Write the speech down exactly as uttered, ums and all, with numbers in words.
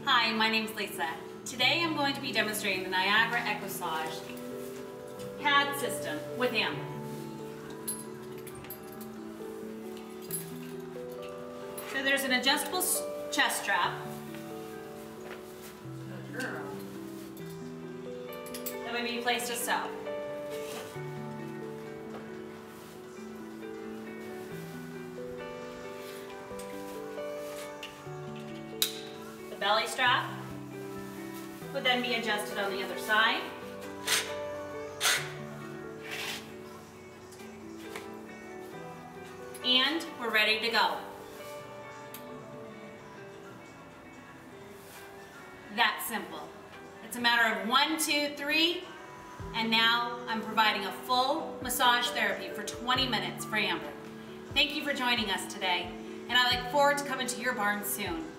Hi, my name's Lisa. Today I'm going to be demonstrating the Niagara Equissage pad system with him. So there's an adjustable chest strap that would be placed as so. The belly strap would then be adjusted on the other side. And we're ready to go. That simple. It's a matter of one, two, three, and now I'm providing a full massage therapy for twenty minutes for Amber. Thank you for joining us today, and I look forward to coming to your barn soon.